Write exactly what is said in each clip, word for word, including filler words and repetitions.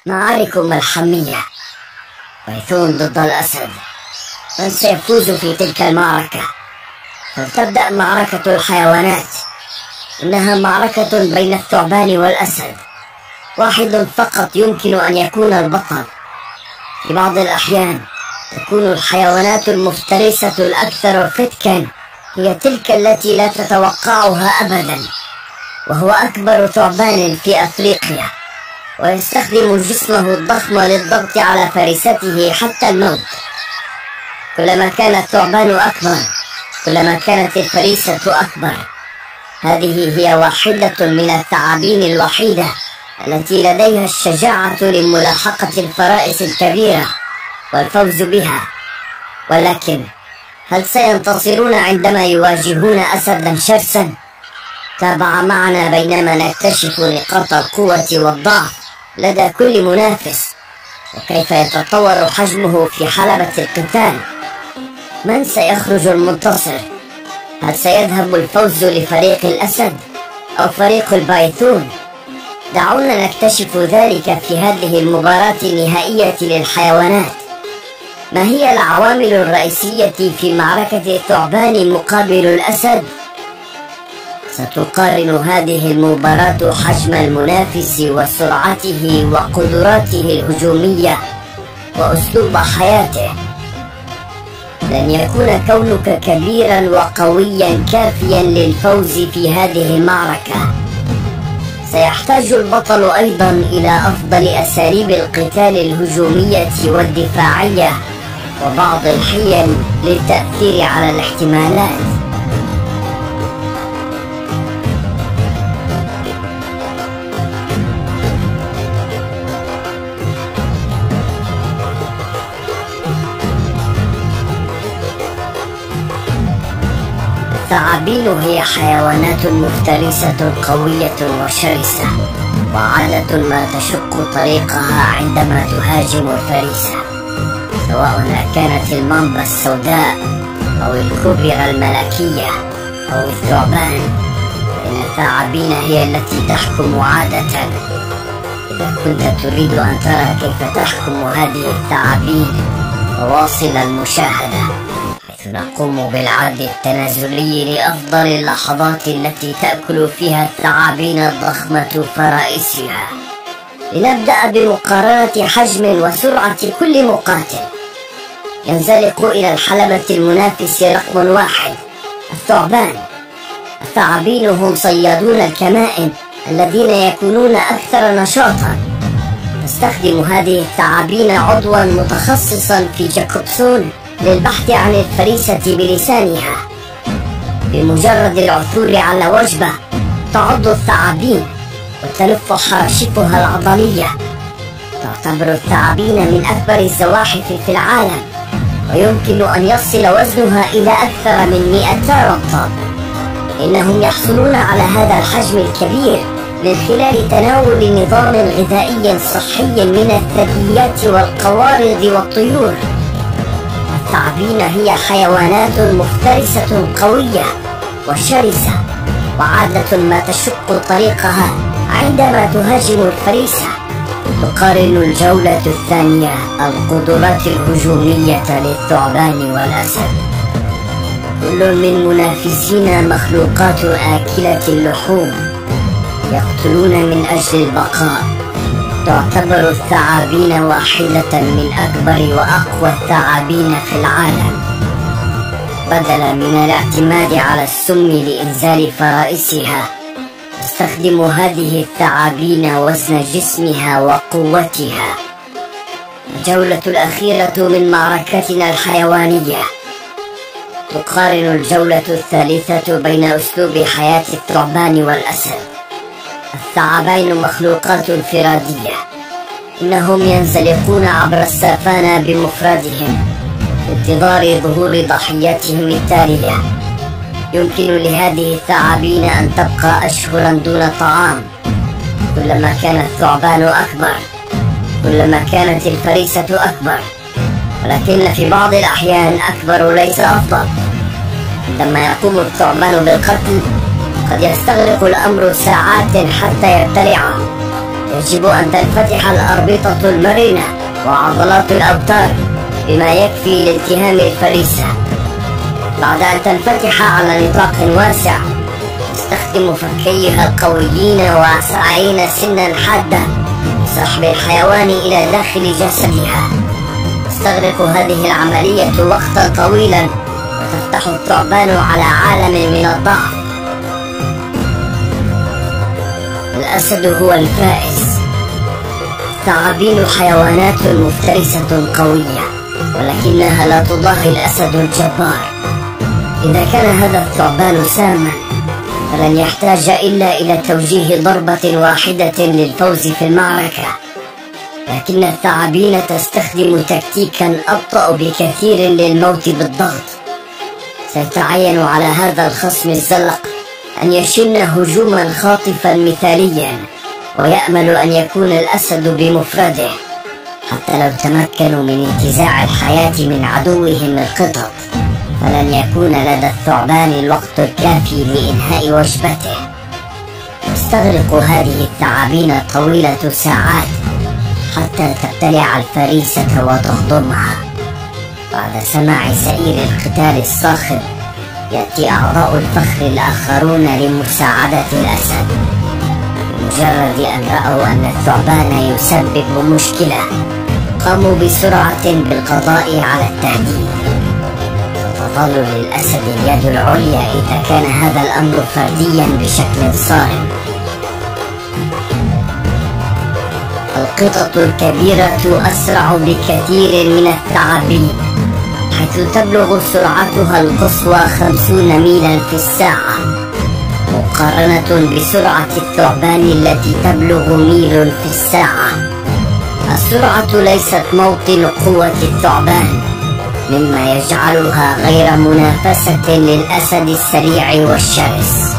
معارك ملحمية. بايثون ضد الأسد. من سيفوز في تلك المعركة؟ فلتبدأ معركة الحيوانات. إنها معركة بين الثعبان والأسد. واحد فقط يمكن أن يكون البطل. في بعض الأحيان تكون الحيوانات المفترسة الأكثر فتكا هي تلك التي لا تتوقعها أبدا. وهو أكبر ثعبان في أفريقيا، ويستخدم جسمه الضخم للضغط على فريسته حتى الموت. كلما كان الثعبان أكبر كلما كانت الفريسة أكبر. هذه هي واحدة من الثعابين الوحيدة التي لديها الشجاعة لملاحقة الفرائس الكبيرة والفوز بها. ولكن هل سينتصرون عندما يواجهون أسدا شرسا؟ تابع معنا بينما نكتشف نقاط القوة والضعف لدى كل منافس، وكيف يتطور حجمه في حلبة القتال. من سيخرج المنتصر؟ هل سيذهب الفوز لفريق الأسد أو فريق البايثون؟ دعونا نكتشف ذلك في هذه المباراة النهائية للحيوانات. ما هي العوامل الرئيسية في معركة الثعبان مقابل الأسد؟ ستقارن هذه المباراة حجم المنافس وسرعته وقدراته الهجومية وأسلوب حياته. لن يكون كونك كبيرا وقويا كافيا للفوز في هذه المعركة. سيحتاج البطل أيضا إلى أفضل أساليب القتال الهجومية والدفاعية وبعض الحيل للتأثير على الاحتمالات. الثعابين هي حيوانات مفترسة قوية وشرسة، وعادة ما تشق طريقها عندما تهاجم الفريسة، سواء كانت المامبا السوداء أو الكوبرا الملكية أو الثعبان. إن الثعابين هي التي تحكم عادة. إذا كنت تريد أن ترى كيف تحكم هذه الثعابين فواصل المشاهدة، نقوم بالعد التنازلي لأفضل اللحظات التي تأكل فيها الثعابين الضخمة فرائسها. لنبدأ بمقارنة حجم وسرعة كل مقاتل. ينزلق إلى الحلبة المنافس رقم واحد الثعبان. الثعابين هم صيادون الكمائن الذين يكونون أكثر نشاطا. تستخدم هذه الثعابين عضوا متخصصا في جاكوبسون للبحث عن الفريسة بلسانها. بمجرد العثور على وجبة تعض الثعابين وتلف حراشفها العضلية. تعتبر الثعابين من أكبر الزواحف في العالم، ويمكن أن يصل وزنها إلى أكثر من مئتي رطل. إنهم يحصلون على هذا الحجم الكبير من خلال تناول نظام غذائي صحي من الثدييات والقوارض والطيور. الثعابين هي حيوانات مفترسة قوية وشرسة، وعادة ما تشق طريقها عندما تهاجم الفريسة. تقارن الجولة الثانية القدرات الهجومية للثعبان والأسد. كل من منافسينا مخلوقات آكلة اللحوم يقتلون من أجل البقاء. تعتبر الثعابين واحدة من أكبر وأقوى الثعابين في العالم. بدلا من الاعتماد على السم لإنزال فرائسها، تستخدم هذه الثعابين وزن جسمها وقوتها. الجولة الأخيرة من معركتنا الحيوانية. تقارن الجولة الثالثة بين أسلوب حياة الثعبان والأسد. الثعابين مخلوقات انفرادية. إنهم ينزلقون عبر السافانا بمفردهم في انتظار ظهور ضحيتهم التالية. يمكن لهذه الثعابين أن تبقى أشهرا دون طعام. كلما كان الثعبان أكبر كلما كانت الفريسة أكبر، ولكن في بعض الأحيان أكبر ليس أفضل. عندما يقوم الثعبان بالقتل قد يستغرق الأمر ساعات حتى يبتلعه. يجب أن تنفتح الأربطة المرنة وعضلات الأوتار بما يكفي لالتهام الفريسة. بعد أن تنفتح على نطاق واسع، تستخدم فكيها القويين وسبعين سنا حادة لسحب الحيوان إلى داخل جسدها. تستغرق هذه العملية وقتا طويلا، وتفتح الثعبان على عالم من الضعف. الأسد هو الفائز. الثعابين حيوانات مفترسة قوية، ولكنها لا تضاهي الأسد الجبار. إذا كان هذا الثعبان ساما، فلن يحتاج إلا إلى توجيه ضربة واحدة للفوز في المعركة. لكن الثعابين تستخدم تكتيكا أبطأ بكثير للموت بالضغط. سيتعين على هذا الخصم الزلق أن يشن هجوما خاطفا مثاليا، ويأمل أن يكون الأسد بمفرده. حتى لو تمكنوا من انتزاع الحياة من عدوهم القطط، فلن يكون لدى الثعبان الوقت الكافي لإنهاء وجبته. تستغرق هذه الثعابين طويلة ساعات حتى تبتلع الفريسة وتهضمها. بعد سماع سئير القتال الصاخب، يأتي أعضاء الفخر الآخرون لمساعدة الأسد. بمجرد أن رأوا أن الثعبان يسبب مشكلة، قاموا بسرعة بالقضاء على التهديد. ستظل للأسد اليد العليا إذا كان هذا الأمر فرديا بشكل صارم. القطط الكبيرة أسرع بكثير من الثعابين، حيث تبلغ سرعتها القصوى خمسين ميلا في الساعة، مقارنة بسرعة الثعبان التي تبلغ ميل في الساعة. السرعة ليست موطن قوة الثعبان، مما يجعلها غير منافسة للأسد السريع والشرس.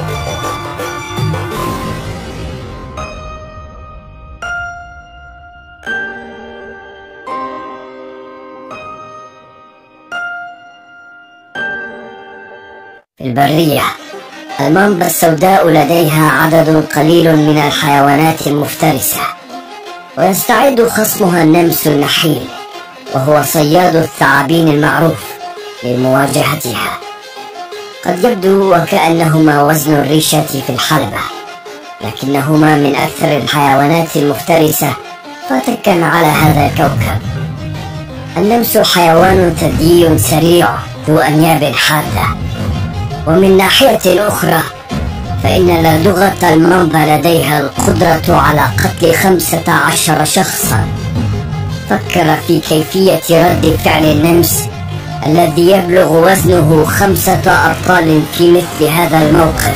في البرية، المامبا السوداء لديها عدد قليل من الحيوانات المفترسة، ويستعد خصمها النمس النحيل، وهو صياد الثعابين المعروف، لمواجهتها. قد يبدو وكأنهما وزن الريشة في الحلبة، لكنهما من أكثر الحيوانات المفترسة فتكا على هذا الكوكب. النمس حيوان ثديي سريع ذو أنياب حادة، ومن ناحية أخرى فإن لدغة المامبا لديها القدرة على قتل خمسة عشر شخصا. فكر في كيفية رد فعل النمس الذي يبلغ وزنه خمسة أبطال في مثل هذا الموقف.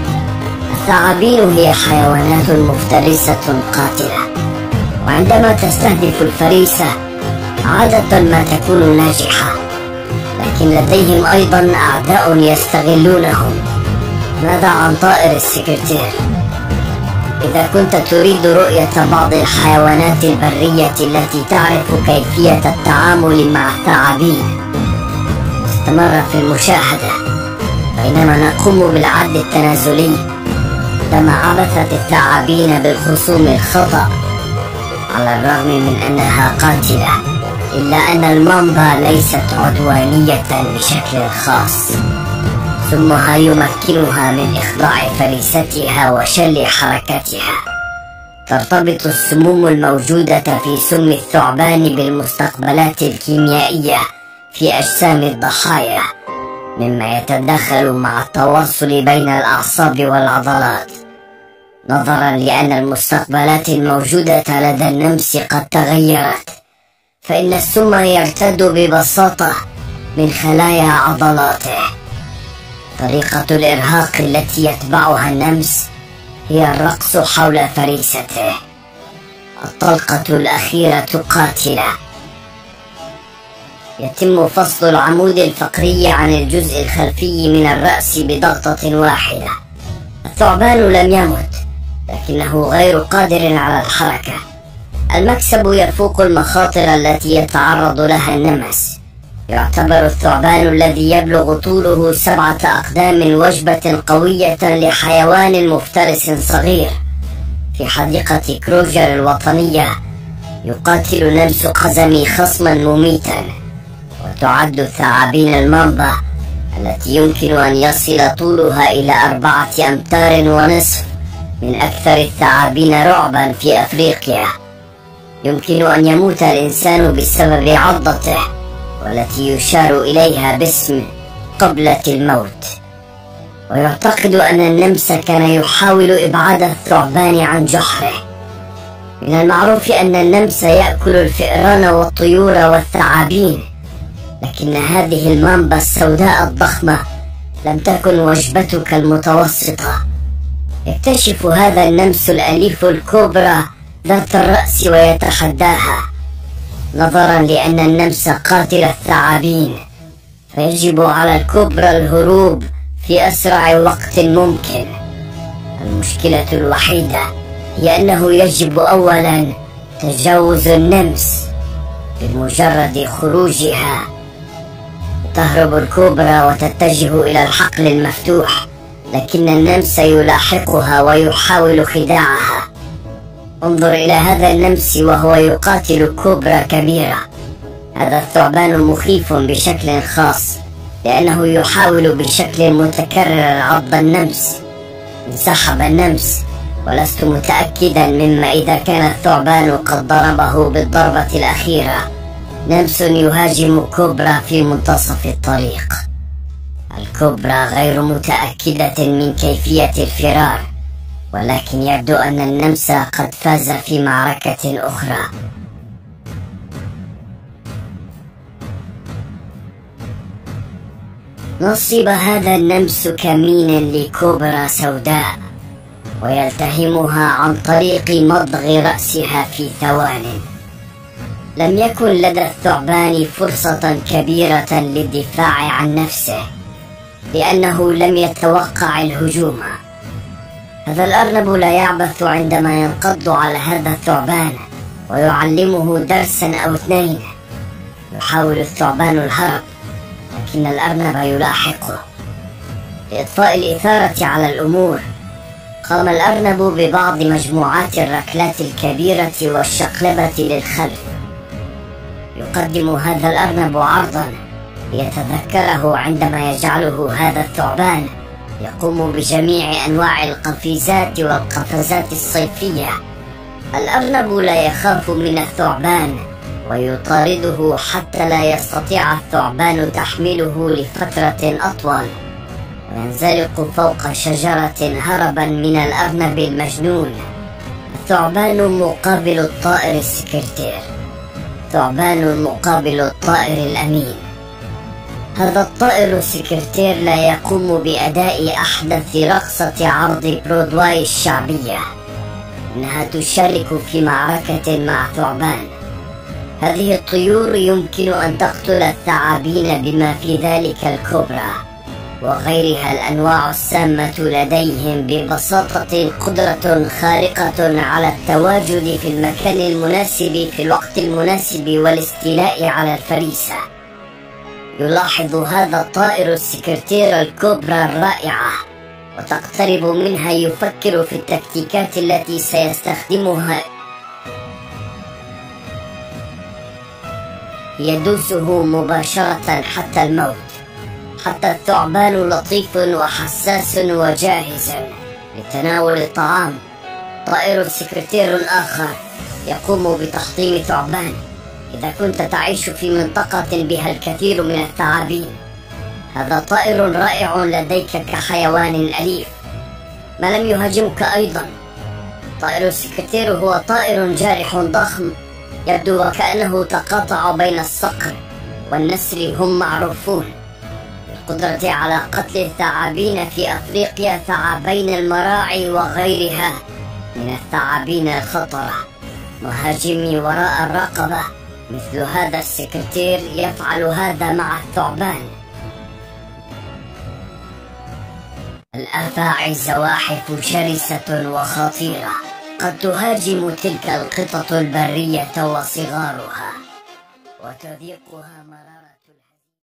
الثعابين هي حيوانات مفترسة قاتلة، وعندما تستهدف الفريسة عادة ما تكون ناجحة، لكن لديهم أيضا أعداء يستغلونهم. ماذا عن طائر السكرتير؟ إذا كنت تريد رؤية بعض الحيوانات البرية التي تعرف كيفية التعامل مع الثعابين، استمر في المشاهدة. بينما نقوم بالعد التنازلي، عندما عبثت الثعابين بالخصوم الخطأ، على الرغم من أنها قاتلة، إلا أن المامبا ليست عدوانية بشكل خاص. سمها يمكنها من إخضاع فريستها وشل حركتها. ترتبط السموم الموجودة في سم الثعبان بالمستقبلات الكيميائية في أجسام الضحايا، مما يتدخل مع التواصل بين الأعصاب والعضلات. نظرا لأن المستقبلات الموجودة لدى النمس قد تغيرت، فإن السم يرتد ببساطة من خلايا عضلاته. طريقة الإرهاق التي يتبعها النمس هي الرقص حول فريسته. الطلقة الأخيرة قاتلة. يتم فصل العمود الفقري عن الجزء الخلفي من الرأس بضغطة واحدة. الثعبان لم يمت، لكنه غير قادر على الحركة. المكسب يفوق المخاطر التي يتعرض لها النمس. يعتبر الثعبان الذي يبلغ طوله سبعة أقدام وجبة قوية لحيوان مفترس صغير، في حديقة كروجر الوطنية يقاتل نمس قزمي خصما مميتا. وتعد ثعابين المامبا التي يمكن أن يصل طولها إلى أربعة أمتار ونصف من أكثر الثعابين رعبا في أفريقيا. يمكن أن يموت الإنسان بسبب عضته، والتي يشار إليها باسم قبلة الموت. ويعتقد أن النمس كان يحاول إبعاد الثعبان عن جحره. من المعروف أن النمس يأكل الفئران والطيور والثعابين، لكن هذه المامبا السوداء الضخمة لم تكن وجبتك المتوسطة. يكتشف هذا النمس الأليف الكوبرا ذات الرأس ويتحداها، نظرا لأن النمس قاتل الثعابين، فيجب على الكوبرا الهروب في أسرع وقت ممكن. المشكلة الوحيدة هي أنه يجب أولا تجاوز النمس. بمجرد خروجها تهرب الكوبرا وتتجه إلى الحقل المفتوح، لكن النمس يلاحقها ويحاول خداعها. انظر إلى هذا النمس وهو يقاتل كوبرا كبيرة. هذا الثعبان مخيف بشكل خاص لأنه يحاول بشكل متكرر عض النمس. انسحب النمس، ولست متأكدا مما إذا كان الثعبان قد ضربه بالضربة الأخيرة. نمس يهاجم كوبرا في منتصف الطريق. الكوبرا غير متأكدة من كيفية الفرار، ولكن يبدو أن النمس قد فاز في معركة أخرى. نصب هذا النمس كمين لكوبرا سوداء، ويلتهمها عن طريق مضغ رأسها في ثوان. لم يكن لدى الثعبان فرصة كبيرة للدفاع عن نفسه، لأنه لم يتوقع الهجوم. هذا الأرنب لا يعبث عندما ينقض على هذا الثعبان ويعلمه درسا أو اثنين. يحاول الثعبان الهرب، لكن الأرنب يلاحقه. لإطفاء الإثارة على الأمور، قام الأرنب ببعض مجموعات الركلات الكبيرة والشقلبة للخلف. يقدم هذا الأرنب عرضا ليتذكره عندما يجعله هذا الثعبان يقوم بجميع أنواع القفيزات والقفزات الصيفية. الأرنب لا يخاف من الثعبان ويطارده حتى لا يستطيع الثعبان تحمله لفترة أطول، وينزلق فوق شجرة هربا من الأرنب المجنون. الثعبان مقابل الطائر السكرتير، ثعبان مقابل الطائر الأمين. هذا الطائر السكرتير لا يقوم بأداء أحدث رقصة عرض برودواي الشعبية، إنها تشارك في معركة مع ثعبان. هذه الطيور يمكن أن تقتل الثعابين بما في ذلك الكوبرا وغيرها الأنواع السامة لديهم ببساطة قدرة خارقة على التواجد في المكان المناسب في الوقت المناسب والاستيلاء على الفريسة. يلاحظ هذا الطائر السكرتير الكوبرا الرائعة، وتقترب منها يفكر في التكتيكات التي سيستخدمها. يدوسه مباشرة حتى الموت. حتى الثعبان لطيف وحساس وجاهز لتناول الطعام. طائر سكرتير آخر يقوم بتحطيم ثعبان. إذا كنت تعيش في منطقة بها الكثير من الثعابين، هذا طائر رائع لديك كحيوان أليف. ما لم يهاجمك أيضا. طائر السكرتير هو طائر جارح ضخم، يبدو وكأنه تقاطع بين الصقر والنسر. هم معروفون بالقدرة على قتل الثعابين في أفريقيا، ثعابين المراعي وغيرها من الثعابين الخطرة. مهاجمي وراء الرقبة مثل هذا السكرتير يفعل هذا مع الثعبان. الأفاعي زواحف شرسة وخطيرة، قد تهاجم تلك القطط البرية وصغارها وتذيقها مرارة.